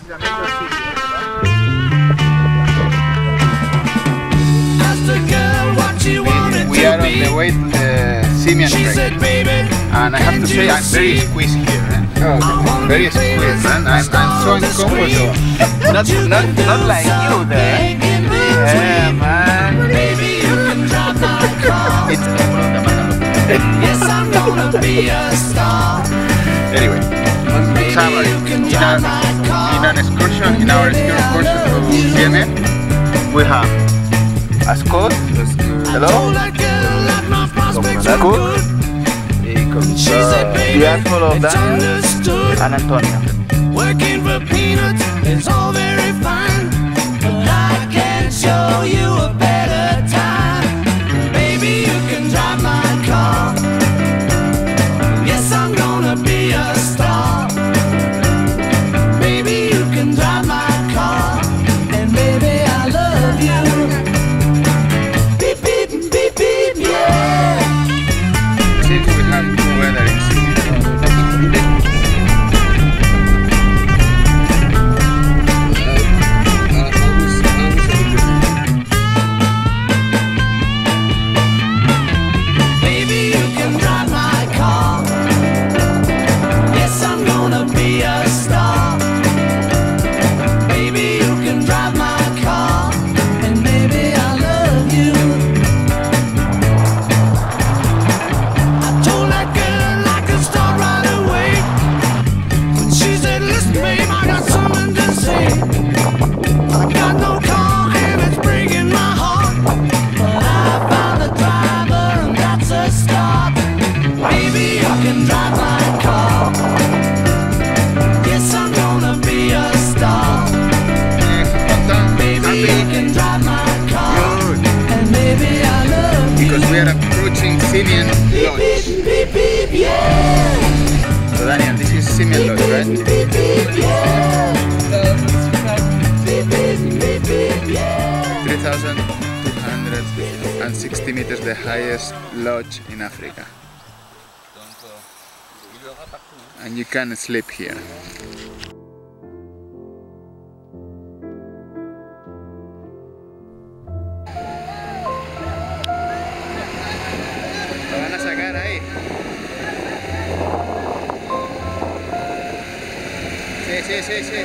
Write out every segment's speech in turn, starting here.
We are on the way to the Simien Mountains, and I have to say I'm very squeezed here. Oh, very squeezed, man. I'm so uncomfortable. Not like you there. Yeah, man. Yes, I'm gonna be a star. Anyway, summary. In our excursion to Simien, we have a Scott, hello, Cook, the asshole of Daniel, and Antonio. Working for peanuts is all very fine, but I can show you a better time. Baby, you can drive my car. Yes, I'm gonna be a star. Baby, you can drive my car, and baby, I love you. Beep, beep, beep, beep, yeah. Since we have good weather in Sydney. Because we are approaching Simien Lodge. So Daniel, this is Simien Lodge, right? 3,260 meters, the highest lodge in Africa. And you can sleep here. Lo van a sacar ahí. Sí.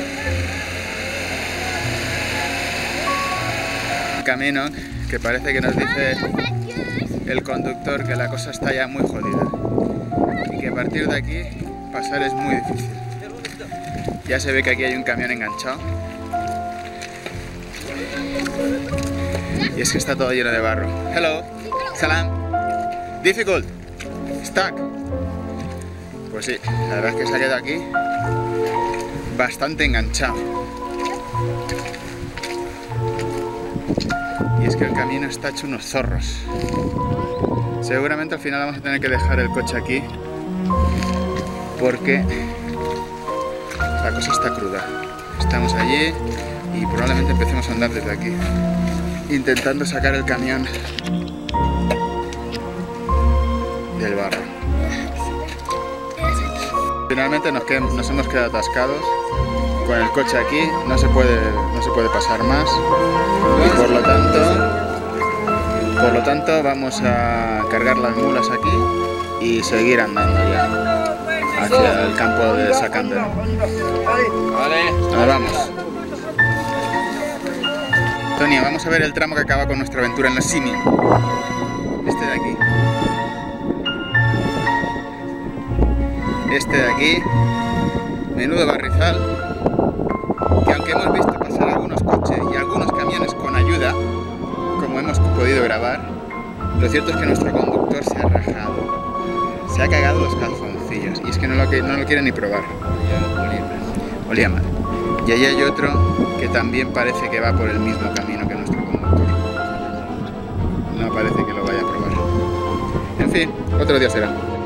Un camino que parece que nos dice el conductor que la cosa está ya muy jodida y que a partir de aquí pasar es muy difícil. Ya se ve que aquí hay un camión enganchado y es que está todo lleno de barro. Hello, salam. Difficult. Stuck. Pues sí, la verdad es que se ha quedado aquí bastante enganchado. Y es que el camino está hecho unos zorros. Seguramente al final vamos a tener que dejar el coche aquí porque la cosa está cruda. Estamos allí y probablemente empecemos a andar desde aquí, intentando sacar el camión del barro. Finalmente nos hemos quedado atascados con el coche aquí, no se puede pasar más y por lo tanto vamos a cargar las mulas aquí y seguir andando ya hacia el campo de Sacander. Ahora vamos. Antonio, vamos a ver el tramo que acaba con nuestra aventura en la Simien. Este de aquí. Este de aquí, menudo barrizal, que aunque hemos visto pasar algunos coches y algunos camiones con ayuda, como hemos podido grabar, lo cierto es que nuestro conductor se ha rajado, se ha cagado los calzoncillos y es que no lo quiere ni probar. Olía mal. Y ahí hay otro que también parece que va por el mismo camino que nuestro conductor. No parece que lo vaya a probar. En fin, otro día será.